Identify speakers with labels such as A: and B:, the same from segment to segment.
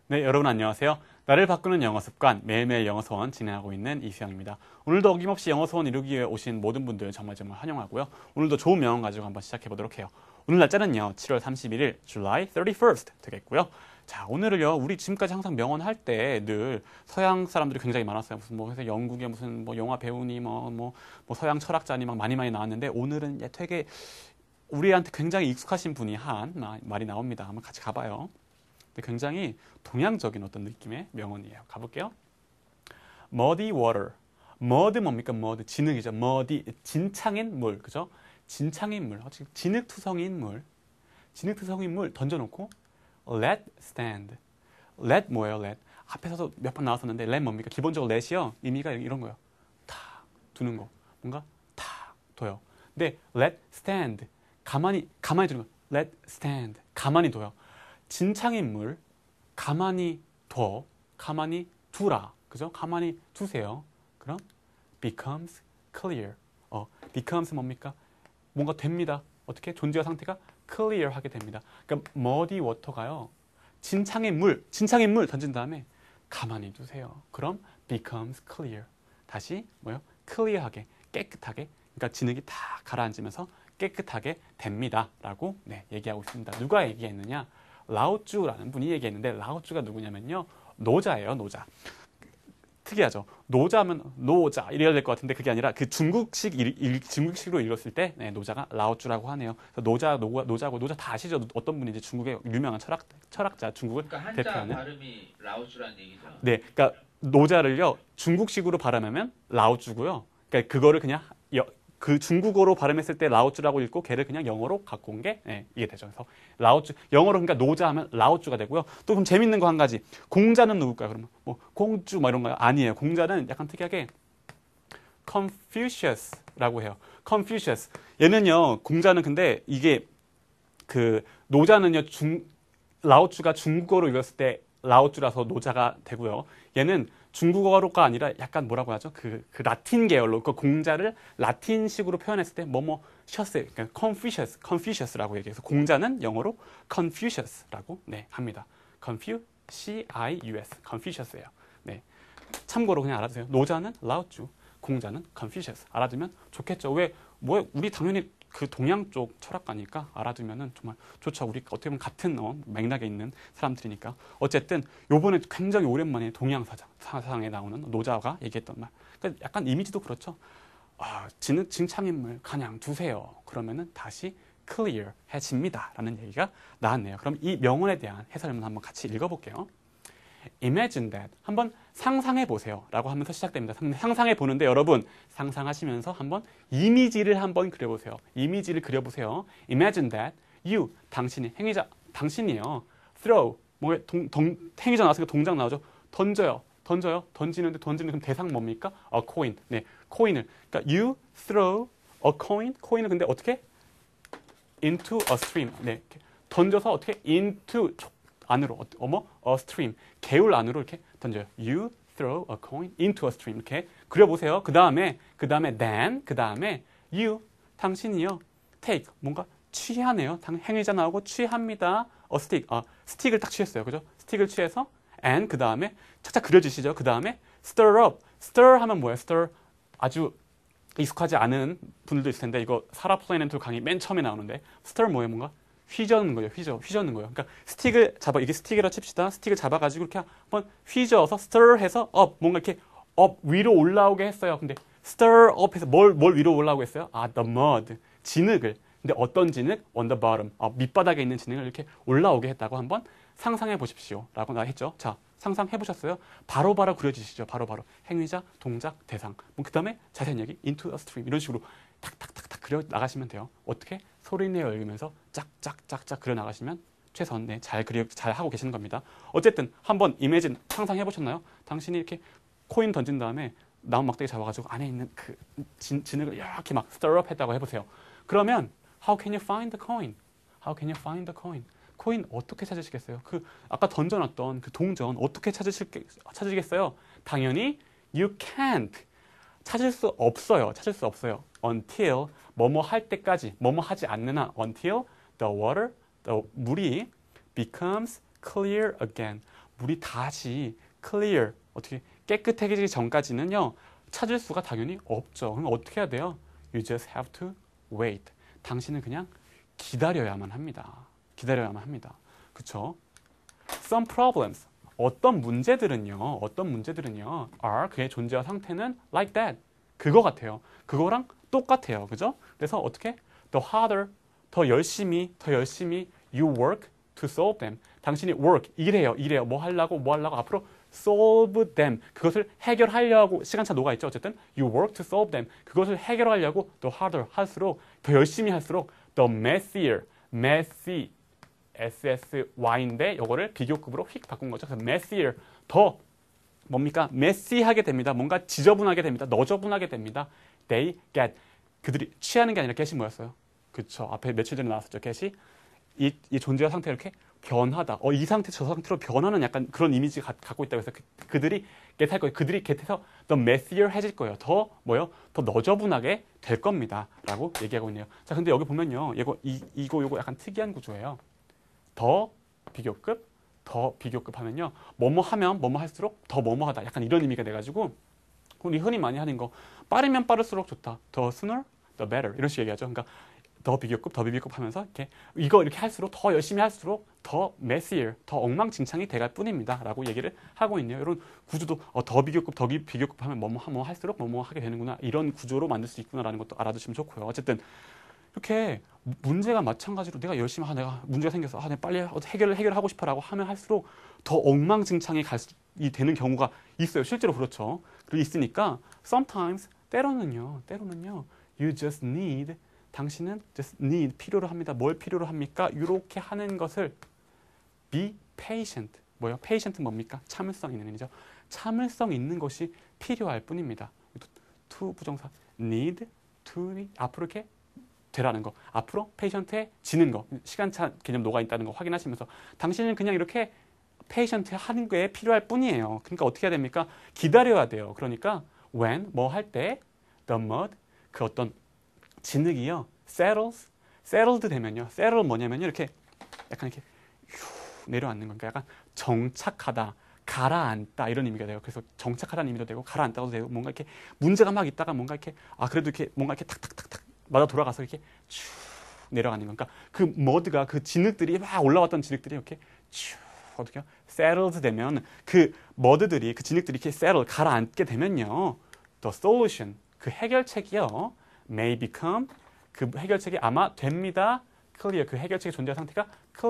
A: 네, 여러분 안녕하세요. 나를 바꾸는 영어 습관, 매일매일 영어 소원 진행하고 있는 이수영입니다. 오늘도 어김없이 영어 소원 이루기 위해 오신 모든 분들 정말 환영하고요. 오늘도 좋은 명언 가지고 한번 시작해 보도록 해요. 오늘 날짜는요, 7월 31일, July 31st 되겠고요. 자, 오늘을요, 우리 지금까지 항상 명언 할 때 늘 서양 사람들이 굉장히 많았어요. 무슨 뭐 해서 영국에 무슨 뭐 영화 배우니 뭐 서양 철학자니 막 많이 나왔는데 오늘은 되게 우리한테 굉장히 익숙하신 분이 한 말이 나옵니다. 한번 같이 가봐요. 굉장히 동양적인 어떤 느낌의 명언이에요. 가볼게요. Muddy water. mud 뭡니까? mud 진흙이죠. muddy 진창인 물, 그죠? 진창인 물, 진흙투성인 물, 진흙투성인 물 던져놓고 let stand. let 뭐예요? let 앞에서도 몇 번 나왔었는데 let 뭡니까? 기본적으로 let이요 의미가 이런 거예요. 탁 두는 거, 뭔가 탁 둬요. 근데 let stand 가만히 두는 거. let stand 가만히 둬요. 진창인 물 가만히 두라, 그죠? 가만히 두세요. 그럼 becomes clear. becomes 뭡니까? 뭔가 됩니다. 어떻게? 존재와 상태가 clear 하게 됩니다. 그러니까 muddy water가요. 진창인 물 던진 다음에 가만히 두세요. 그럼 becomes clear. 다시 뭐요? clear하게, 깨끗하게. 그러니까 진흙이 다 가라앉으면서 깨끗하게 됩니다라고 얘기하고 있습니다. 누가 얘기했느냐? 라오쭈라는 분이 얘기했는데 라오쭈가 누구냐면요, 노자예요. 노자. 특이하죠. 노자면 노자 이래야 될 것 같은데 그게 아니라 그 중국식으로 읽었을 때 노자가 라오쭈라고 하네요. 그래서 노자 다 아시죠? 어떤 분인지 중국의 유명한 철학자, 중국을
B: 그러니까 한자
A: 대표하는.
B: 발음이 라오스라는 얘기죠.
A: 네, 그러니까 노자를요 중국식으로 발음하면 라오쭈고요. 그러니까 그거를 그냥 그 중국어로 발음했을 때 라오쭈라고 읽고 걔를 그냥 영어로 갖고 온 게 이게 되죠. 그래서 라오쭈 영어로 그러니까 노자 하면 라오쭈가 되고요. 또 그럼 재밌는 거 한 가지. 공자는 누굴까요? 그러면 뭐 공주 뭐 이런 거요? 아니에요. 공자는 약간 특이하게 Confucius라고 해요. Confucius. 얘는요. 공자는 근데 이게 그 노자는요. 라오쭈가 중국어로 읽었을 때 라오쭈라서 노자가 되고요. 얘는 중국어로가 아니라 약간 뭐라고 하죠? 그 라틴 계열로 그 공자를 라틴식으로 표현했을 때 셔스, 그러니까 Confucius라고 얘기해서 공자는 영어로 Confucius라고 합니다. Confucius, Confucius예요. 네, 참고로 그냥 알아두세요. 노자는 라오쭈, 공자는 Confucius. 알아두면 좋겠죠. 뭐 우리 당연히 그 동양 쪽 철학가니까 알아두면은 정말 좋죠. 우리 어떻게 보면 같은 맥락에 있는 사람들이니까. 어쨌든 요번에 굉장히 오랜만에 동양 사상에 나오는 노자가 얘기했던 말. 그러니까 약간 이미지도 그렇죠. 진창인물 그냥 두세요. 그러면은 다시 clear해집니다라는 얘기가 나왔네요. 그럼 이 명언에 대한 해설문 한번 같이 읽어볼게요. Imagine that. 한번 상상해 보세요. 라고 하면서 시작됩니다. 상상해 보는데 여러분 상상하시면서 한번 이미지를 한번 그려보세요. 이미지를 그려보세요. Imagine that you, 당신이, 행위자, 당신이에요. Throw, 행위자 나왔으니까 동작 나오죠. 던져요. 던지는데 그럼 대상 뭡니까? A coin. 네, 코인을. 그러니까 you throw a coin. 코인을 근데 어떻게? Into a stream. 네, 던져서 어떻게? Into 안으로, a stream, 개울 안으로 이렇게 던져요. You throw a coin into a stream. 이렇게 그려보세요. 그 다음에 then, you, 당신이요. take, 뭔가 취하네요. 행위자 나오고 취합니다. a stick, 스틱을 딱 취했어요. 그죠? 스틱을 취해서 and 그 다음에 착착 그려주시죠. 그 다음에 stir up. stir 하면 뭐예요? stir 아주 익숙하지 않은 분들도 있을 텐데 이거 사라 플래넨트 강의 맨 처음에 나오는데 stir 뭐예요? 뭔가 휘저는 거예요. 휘저는 거예요. 그러니까 스틱을 잡아, 이게 스틱이라 칩시다. 스틱을 잡아가지고 이렇게 한번 휘저어서 stir 해서 up, 뭔가 이렇게 up, 위로 올라오게 했어요. 근데 stir up 해서 뭘 위로 올라오게 했어요? the mud, 진흙을. 근데 어떤 진흙? on the bottom, 밑바닥에 있는 진흙을 이렇게 올라오게 했다고 한번 상상해 보십시오. 라고 나 했죠. 자, 상상해 보셨어요? 바로바로 그려지시죠. 바로바로. 행위자, 동작, 대상. 그 다음에 자세한 얘기, into a stream. 이런 식으로 탁탁탁탁 그려 나가시면 돼요. 어떻게? 소리내어 읽으면서 짝짝짝짝 그려 나가시면 최선 잘 하고 계시는 겁니다. 어쨌든 한번 imagine 상상해 보셨나요? 당신이 이렇게 코인 던진 다음에 나무 막대기 잡아가지고 안에 있는 그 진흙을 이렇게 막 stir up 했다고 해보세요. 그러면 how can you find the coin? How can you find the coin? 코인 어떻게 찾으시겠어요? 그 아까 던져놨던 그 동전 어떻게 찾으시겠어요? 당연히 you can't. 찾을 수 없어요. until 뭐뭐 할 때까지, 뭐뭐 하지 않는 한 until the water, 물이 becomes clear again. 물이 다시 clear, 어떻게 깨끗해지기 전까지는요, 찾을 수가 당연히 없죠. 그럼 어떻게 해야 돼요? You just have to wait. 당신은 그냥 기다려야만 합니다. 기다려야만 합니다. 그쵸? Some problems. 어떤 문제들은요, are, 그의 존재와 상태는 like that. 그거 같아요. 그거랑 똑같아요. 그죠? 그래서 어떻게? The harder, 더 열심히 you work to solve them. 당신이 work, 일해요. 뭐 하려고 앞으로 solve them. 그것을 해결하려고, 시간차 녹아 있죠. 어쨌든 you work to solve them. 그것을 해결하려고 the harder 할수록, 더 열심히 할수록 the messier, messy, SSY인데 요거를 비교급으로 휙 바꾼 거죠. 그래서 messier, 더 뭡니까? 메시하게 됩니다. 뭔가 지저분하게 됩니다. 너저분하게 됩니다. They get. 그들이 취하는 게 아니라 get이 뭐였어요? 그쵸. 앞에 며칠 전에 나왔었죠. get이 이 존재와 상태가 이렇게 변하다. 이 상태 저 상태로 변하는 약간 그런 이미지 갖고 있다고 해서 그들이 get 할 거예요. 그들이 get해서 the messier 해질 거예요. 더 뭐요? 더 너저분하게 될 겁니다. 라고 얘기하고 있네요. 자, 근데 여기 보면요. 이거 약간 특이한 구조예요. 더 비교급 하면요. 뭐뭐 하면 뭐뭐 할수록 더 뭐뭐 하다. 약간 이런 의미가 돼가지고 우리 흔히 많이 하는 거 빠르면 빠를수록 좋다. 더 sooner, the better. 이런 식으로 얘기하죠. 그러니까 더 비교급 하면서 이렇게 할수록 더 열심히 할수록 더 messier, 더 엉망진창이 돼갈 뿐입니다. 라고 얘기를 하고 있네요. 이런 구조도 더 비교급 하면 뭐뭐 할수록 뭐뭐 하게 되는구나. 이런 구조로 만들 수 있구나라는 것도 알아두시면 좋고요. 어쨌든 이렇게 문제가 마찬가지로 내가 열심히 내가 문제가 생겨서 내가 빨리 해결하고 싶어라고 하면 할수록 더 엉망진창이 되는 경우가 있어요. 실제로 그렇죠. 그리고 있으니까 sometimes 때로는요. You just need, 당신은 just need, 필요로 합니다. 뭘 필요로 합니까? 이렇게 하는 것을 be patient. 뭐요? patient 뭡니까? 참을성 있는 의미죠. 참을성 있는 것이 필요할 뿐입니다. to 부정사 need, to 앞으로 이렇게 되라는 거. 앞으로 페이션트해지는 거. 시간차 개념 녹아 있다는 거 확인하시면서 당신은 그냥 이렇게 페이션트 하는 게 필요할 뿐이에요. 그러니까 어떻게 해야 됩니까? 기다려야 돼요. 그러니까 when 뭐 할 때 the mud 그 어떤 진흙이요. settled 되면요. settle 뭐냐면요. 이렇게 약간 이렇게 내려앉는 거니까 약간 정착하다. 가라앉다 이런 의미가 돼요. 그래서 정착하다는 의미도 되고 가라앉다도 되고 뭔가 이렇게 문제가 막 있다가 뭔가 이렇게 그래도 이렇게 뭔가 이렇게 탁탁탁탁 맞아 돌아가서 이렇게 쭉 내려가는 거니까 그 머드가 그 진흙들이 막 올라왔던 진흙들이 이렇게 쭉 어떻게요? settled 되면 그 머드들이 그 진흙들이 이렇게 settle 가라앉게 되면요. the solution 그 해결책이요. may become 그 해결책이 아마 됩니다. clear 그 해결책의 존재 상태가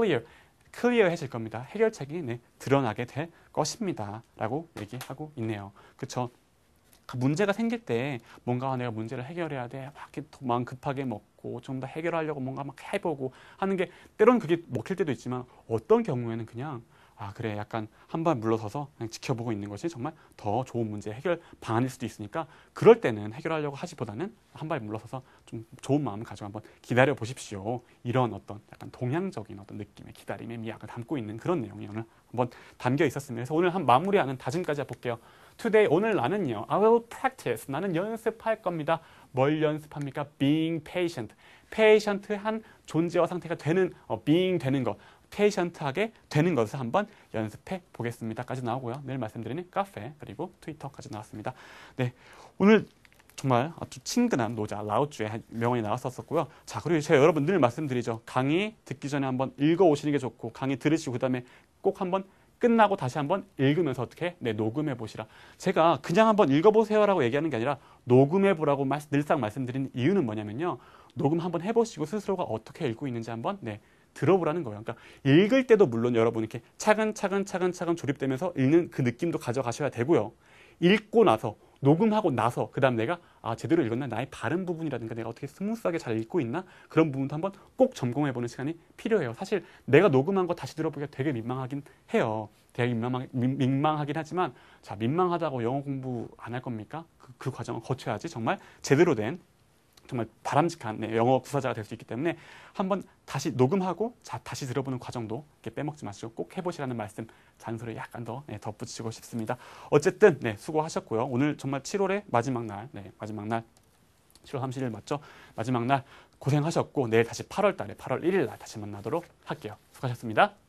A: clear해질 겁니다. 해결책이 드러나게 될 것입니다. 라고 얘기하고 있네요. 그렇죠? 그 문제가 생길 때 뭔가 내가 문제를 해결해야 돼. 막 이렇게 마음 급하게 먹고 좀 더 해결하려고 뭔가 막 해보고 하는 게 때로는 그게 먹힐 때도 있지만 어떤 경우에는 그냥 그래 약간 한 발 물러서서 그냥 지켜보고 있는 것이 정말 더 좋은 문제 해결 방안일 수도 있으니까 그럴 때는 해결하려고 하기보다는 한 발 물러서서 좀 좋은 마음을 가지고 한번 기다려 보십시오. 이런 어떤 약간 동양적인 어떤 느낌의 기다림의 미학을 담고 있는 그런 내용이 오늘 한번 담겨 있었습니다. 그래서 오늘 한 마무리하는 다짐까지 볼게요. Today 오늘 나는요. I will practice. 나는 연습할 겁니다. 뭘 연습합니까? Being patient. patient한 존재와 상태가 되는 being 되는 것. patient하게 되는 것을 한번 연습해 보겠습니다까지 나오고요. 내일 말씀드리는 카페 그리고 트위터까지 나왔습니다. 네, 오늘 정말 아주 친근한 노자 라오쭈의 명언이 나왔었고요. 자, 그리고 제가 여러분 늘 말씀드리죠. 강의 듣기 전에 한번 읽어오시는 게 좋고 강의 들으시고 그다음에 꼭 한번 끝나고 다시 한번 읽으면서 어떻게 녹음해 보시라. 제가 그냥 한번 읽어보세요라고 얘기하는 게 아니라 녹음해 보라고 늘상 말씀드리는 이유는 뭐냐면요. 녹음 한번 해보시고 스스로가 어떻게 읽고 있는지 한번 들어보라는 거예요. 그러니까 읽을 때도 물론 여러분 이렇게 차근차근 조립되면서 읽는 그 느낌도 가져가셔야 되고요. 읽고 나서 녹음하고 나서 그다음 내가 제대로 읽었나 나의 발음 부분이라든가 내가 어떻게 스무스하게 잘 읽고 있나 그런 부분도 한번 꼭 점검해보는 시간이 필요해요. 사실 내가 녹음한 거 다시 들어보기가 되게 민망하긴 해요. 되게 민망하긴 하지만 자 민망하다고 영어 공부 안 할 겁니까? 그 과정을 거쳐야지 정말 제대로 된 정말 바람직한 영어 구사자가 될 수 있기 때문에 한번 다시 녹음하고 다시 들어보는 과정도 이렇게 빼먹지 마시고 꼭 해보시라는 말씀 잔소리 약간 더 덧붙이고 싶습니다. 어쨌든 수고하셨고요. 오늘 정말 7월의 마지막 날, 7월 30일 맞죠? 마지막 날 고생하셨고 내일 다시 8월 달에 8월 1일 날 다시 만나도록 할게요. 수고하셨습니다.